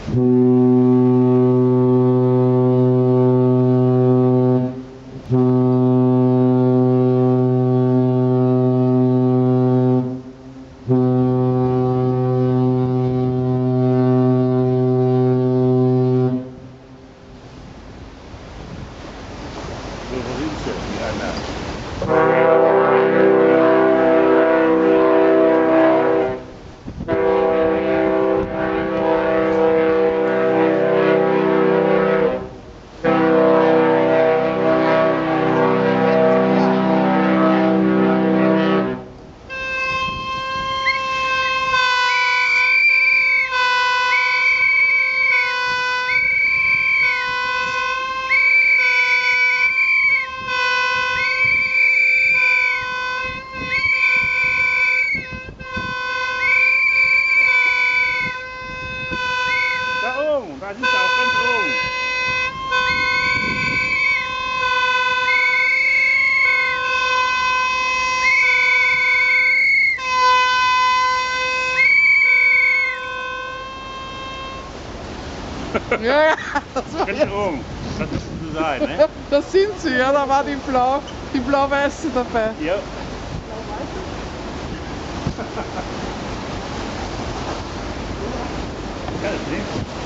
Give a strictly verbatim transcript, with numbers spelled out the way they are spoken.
Da sind sie auch ganz oben. Ja, ja, das war Ganz jetzt. oben. Das müsste so sein, ne? Das sind sie, ja, da war die blau, die blau-weiße dabei. Ja. Ja, das sehen.